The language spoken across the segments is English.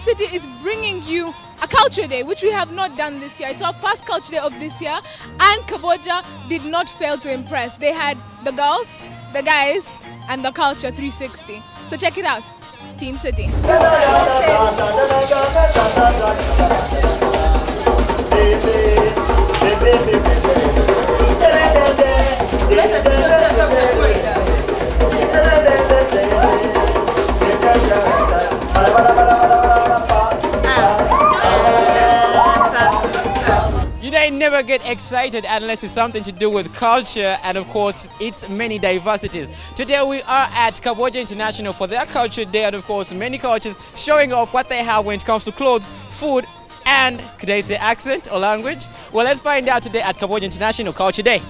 City is bringing you a culture day, which we have not done this year. It's our first culture day of this year, and Kamboja did not fail to impress. They had the girls, the guys, and the culture 360. So check it out, Teen City. You never get excited unless it's something to do with culture and, of course, its many diversities. Today we are at Kamboja International for their Culture Day, and, of course, many cultures showing off what they have when it comes to clothes, food, and, could I say accent or language? Well, let's find out today at Kamboja International Culture Day.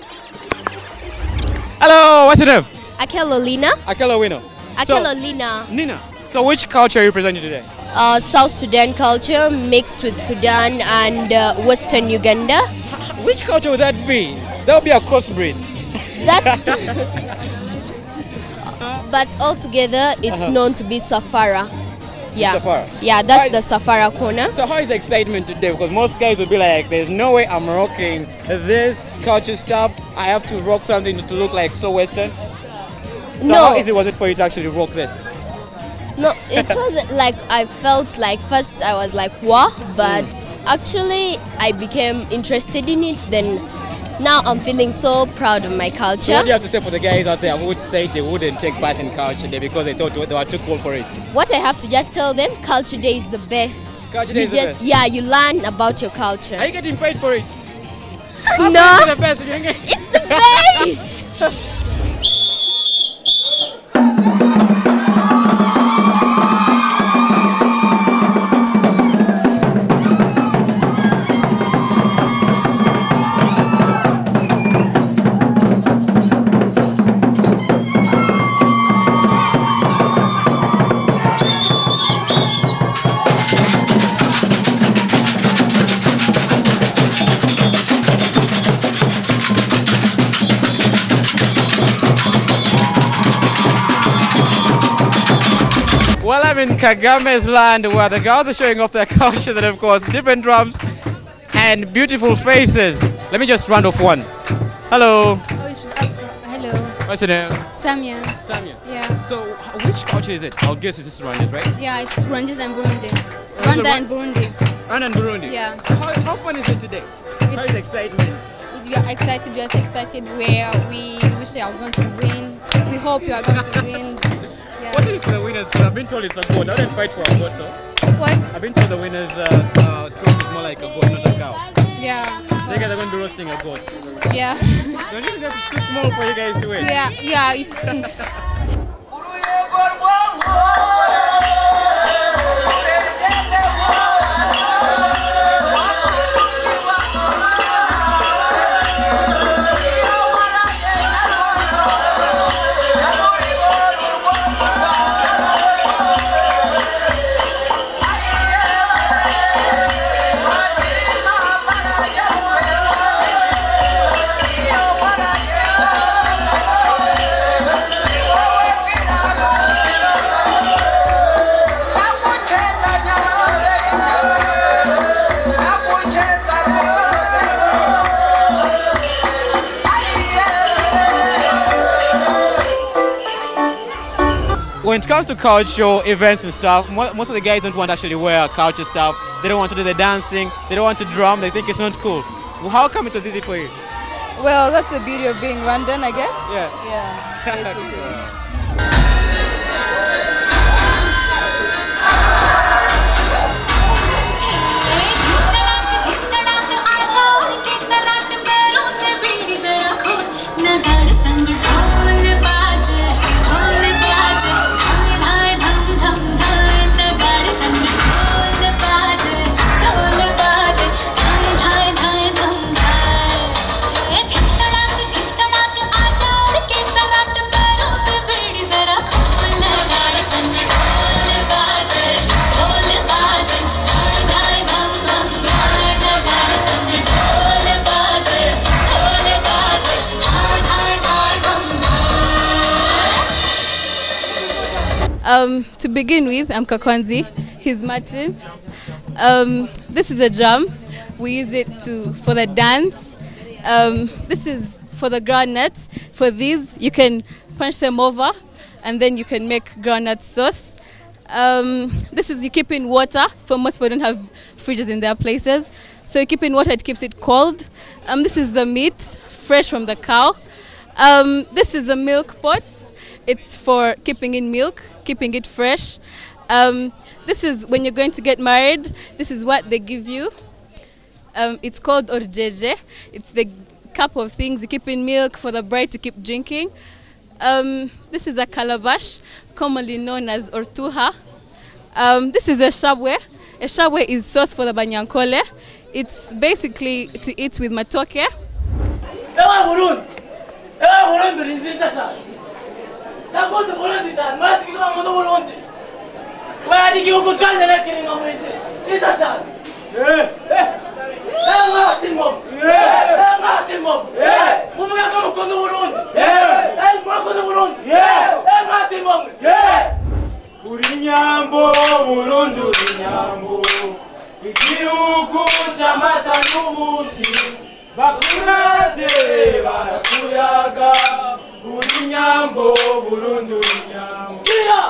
Hello, what's your name? Akelolina. Akelowino. Akelolina. Nina. So which culture are you presenting today? South Sudan culture mixed with Sudan and Western Uganda. Which culture would that be? That would be a crossbreed. That, but altogether, it's known to be Safara. Yeah, Safara. Yeah, that's the Safara corner. So how is the excitement today? Because most guys will be like, there's no way I'm rocking this culture stuff. I have to rock something to look like so Western. So No. how easy was it for you to actually rock this? No, it wasn't like I felt like first I was like, what? But actually I became interested in it. Then now I'm feeling so proud of my culture. So what do you have to say for the guys out there who would say they wouldn't take part in Culture Day because they thought they were too cool for it? What I have to just tell them, Culture Day is the best. Culture Day You is the just, best. Yeah, you learn about your culture. Are you getting paid for it? No, It's the best. it's the best. Well, I'm in Kagame's land where the girls are showing off their culture and, of course, different drums and beautiful faces. Let me just round off one. Hello. Oh, you should ask her. Hello. What's your name? Samia. Samia. Yeah. So, which culture is it? I'll guess it's Rwandese, right? Yeah, it's Rwandese and Burundi. Rwanda and Burundi. Rwanda and Burundi? Yeah. How fun is it today? How is the excitement? We are excited. We are so excited. We wish you are going to win. We hope you are going to win. Yeah. What is it for the winners? Because I've been told it's a goat. I didn't fight for a goat though. What? I've been told the winners' trophy is more like a goat, not a cow. Yeah. So you guys are going to be roasting a goat. Yeah. Don't you think that's too small for you guys to win? Yeah. Yeah. It's. When it comes to cultural events and stuff, most of the guys don't want to actually wear culture stuff. They don't want to do the dancing. They don't want to drum. They think it's not cool. Well, how come it was easy for you? Well, that's the beauty of being Rwandan, I guess. Yeah. Yeah, basically. To begin with, I'm Kakwanzi. He's Martin. This is a drum. We use it for the dance. This is for the groundnuts. For these, you can punch them over, and then you can make groundnut sauce. This is you keep in water. For most people don't have fridges in their places, so you keep in water. It keeps it cold. This is the meat, fresh from the cow. This is a milk pot. It's for keeping in milk, keeping it fresh. This is when you're going to get married. This is what they give you. It's called orjeje. It's the cup of things you keep in milk for the bride to keep drinking. This is a calabash, commonly known as ortuha. This is a shabwe. A shabwe is sauce for the banyankole. It's basically to eat with matoke. Urinyambo, Burundi, Urinyambo, igihugu cy'amata n'ubuki, bakurate barakuyaga, Urinyambo, Burundi, Urinyambo.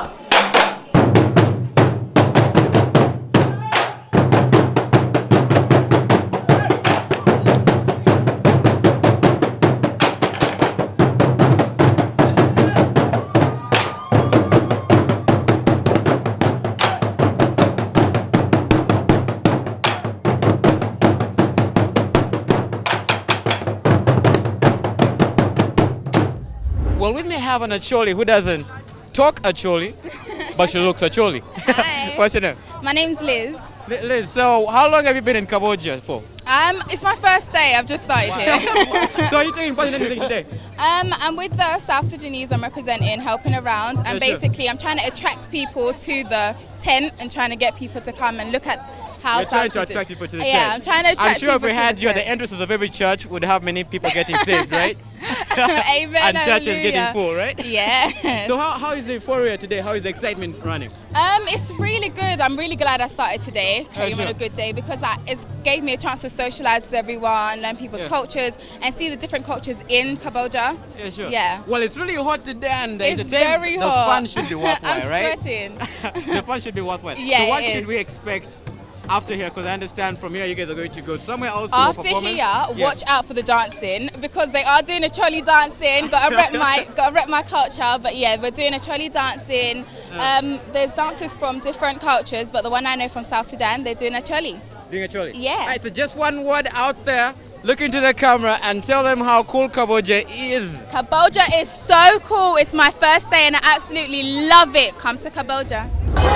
Well, we may have an Acholi who doesn't talk Acholi, but she looks Acholi. Hi. What's your name? My name's Liz. Liz, so how long have you been in Cambodia for? It's my first day. I've just started here. So are you taking part in anything today? I'm with the South Sudanese. I'm representing, helping around, and basically I'm trying to attract people to the tent and trying to get people to come and look at how You're trying to attract people to the tent. Yeah, I'm trying to attract people. I'm sure if we had to you at the entrances of every church, we'd have many people getting saved, right? Amen. And churches hallelujah. getting full, right? Yeah. So how is the euphoria today? How is the excitement running? It's really good. I'm really glad I started today, on a good day, because it gave me a chance to socialize with everyone, learn people's cultures, and see the different cultures in Cambodia. Yeah, sure. Yeah. Well, it's really hot today, and It's very hot. The fun should be worthwhile, I'm right? sweating. The fun should be worthwhile. Yeah, so what it should is. we expect after here? Because I understand from here you guys are going to go somewhere else for After performance. here, watch out for the dancing, because they are doing a Choli dancing. Gotta rep my culture, but yeah, we're doing a Choli dancing. There's dancers from different cultures, but the one I know from South Sudan, they're doing a Choli. Doing a Choli? Yeah. Right, so just one word out there. Look into the camera and tell them how cool Cambodia is. Cambodia is so cool. It's my first day and I absolutely love it. Come to Cambodia.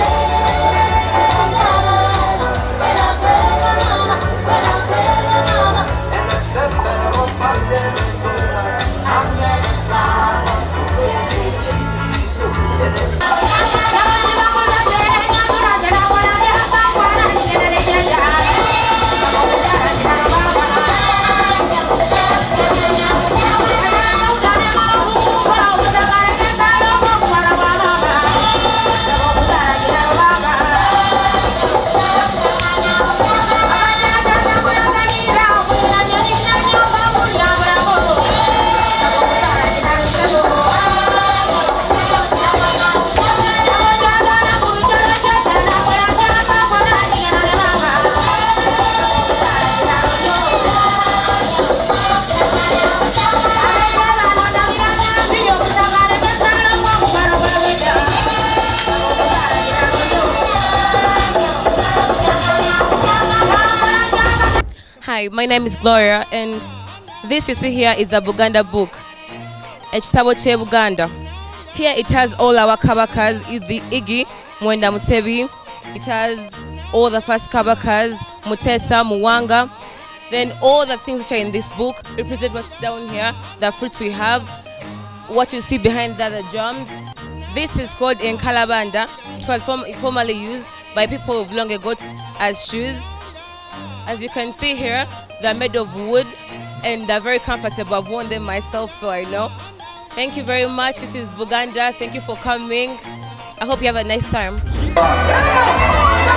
Hi, my name is Gloria, and this you see here is a Buganda book, Ekitabo kye Buganda. Here it has all our kabakas, the Igi, Mwenda Mutebi. It has all the first kabakas, Mutesa, Muwanga. Then all the things which are in this book represent what's down here, the fruits we have, what you see behind the other drums. This is called Enkalabanda. It was formerly used by people of long ago as shoes. As you can see here, they're made of wood and they're very comfortable. I've worn them myself, so I know. Thank you very much. This is Buganda. Thank you for coming. I hope you have a nice time.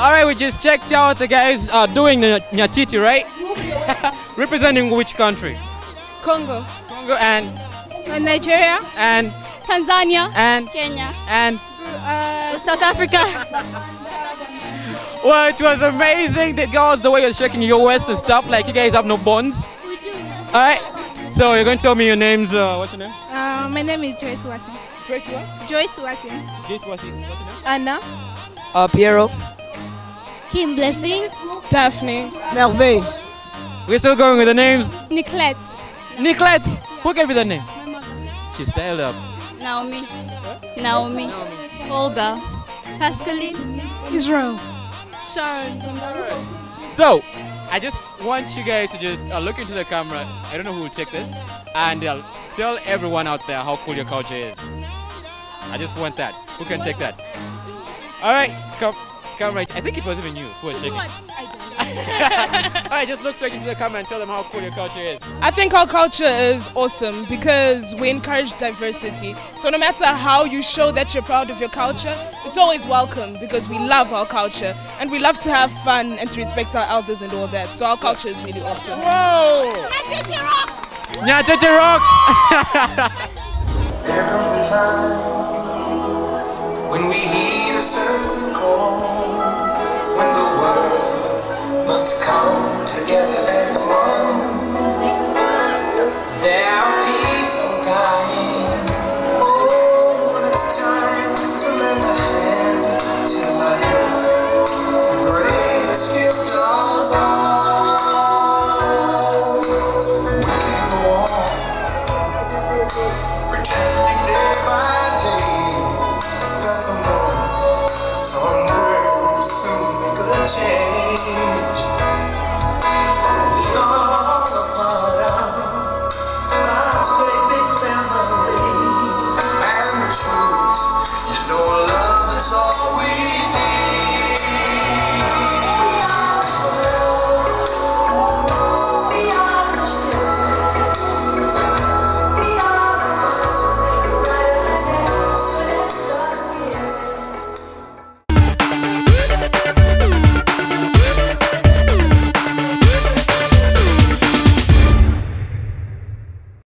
Alright, we just checked out the guys doing the Nyatiti, right? Representing which country? Congo. Congo and Nigeria. And Tanzania. And Kenya. And South Africa. Well, it was amazing. The girls, the way you're shaking your waist and stuff, like you guys have no bonds. We do. Alright, so you're going to tell me your names. What's your name? My name is Joyce Wasim. Tracy what? Joyce Wasim. Joyce Wasim. What's your name? Anna. Piero. Kim Blessing. Daphne. Merveille. We're still going with the names. Nicolette. Nicolette. Who gave you the name? My mother. She's styled up. Naomi. Naomi. Olga. Pascaline. Israel. Sharon. So, I just want you guys to just look into the camera. I don't know who will take this. And tell everyone out there how cool your culture is. I just want that. Who can take that? Alright, come right. I think it was even you who was shaking. Alright, just look straight into the camera and tell them how cool your culture is. I think our culture is awesome because we encourage diversity. So no matter how you show that you're proud of your culture, it's always welcome because we love our culture and we love to have fun and to respect our elders and all that. So our culture is really awesome. Whoa! Nyatiti rocks! Nyatiti rocks! There comes a time when we heed a certain call, when the world must come together as one. There are people dying. Oh, when it's time to lend a hand to life, the greatest gift of all. We can go on pretending day by day that somewhere will soon make a change.